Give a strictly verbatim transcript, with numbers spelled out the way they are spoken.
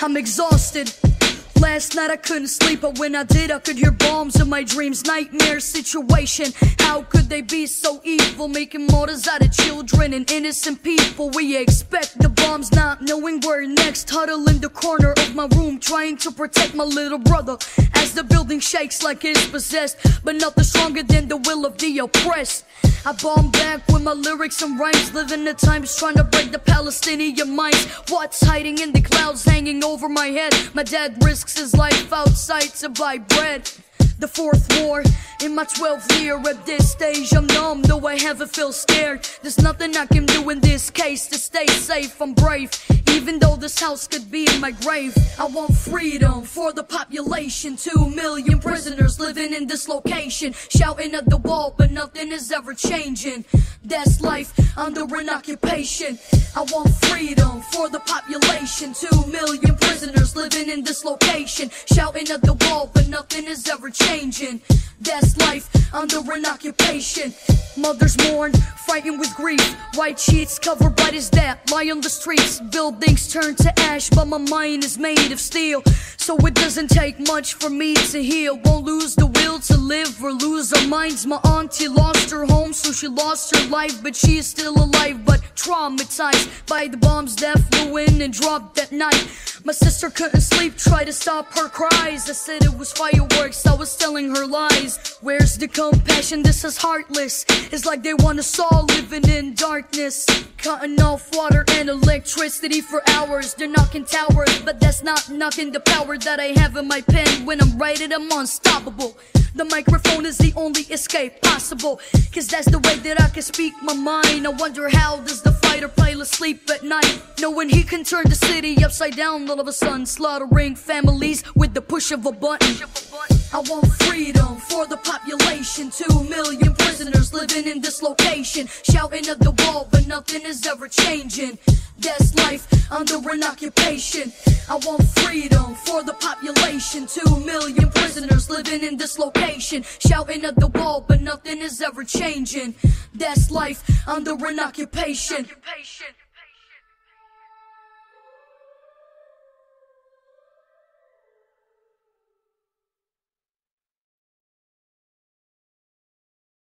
I'm exhausted. Last night I couldn't sleep, but when I did I could hear bombs in my dreams. Nightmare situation, how could they be so evil, making martyrs out of children and innocent people? We expect the bombs, not knowing where next. Huddle in the corner of my room, trying to protect my little brother as the building shakes like it's possessed. But nothing stronger than the will of the oppressed. I bomb back with my lyrics and rhymes, living the times trying to break the Palestinian minds. What's hiding in the clouds hanging over my head? My dad risks his life outside to buy bread. The fourth war in my twelfth year. At this stage I'm numb, though I haven't feel scared. There's nothing I can do in this case to stay safe. I'm brave, even though this house could be in my grave. I want freedom for the population. Two million prisoners living in this location, shouting at the wall, but nothing is ever changing. That's life under an occupation. I want freedom for the population. Two million prisoners living in this location, shouting at the wall, but nothing is ever changing. That's life under an occupation. Mothers mourn, fighting with grief. White sheets covered by this dad lie on the streets. Buildings turn to ash, but my mind is made of steel, so it doesn't take much for me to heal. Won't lose the will to live or lose our minds. My auntie lost her home, so she lost her life, but she is still alive, but traumatized by the bombs that flew in and dropped that night. My sister couldn't sleep, tried to stop her cries. I said it was fireworks, I was telling her lies. Where's the compassion? This is heartless. It's like they want us all living in darkness, cutting off water and electricity for hours. They're knocking towers, but that's not knocking the power that I have in my pen. When I'm writing, I'm unstoppable. The microphone is the only escape possible, cause that's the way that I can speak my mind. I wonder, how does the fighter pilot sleep at night, knowing he can turn the city upside down all of a sudden, slaughtering families with the push of a button. I want freedom for the population. Two million prisoners living in this location, shouting at the wall, but nothing is ever changing. That's life under an occupation. I want freedom for the population. Two million prisoners living in this location, shouting at the wall, but nothing is ever changing. That's life under an occupation.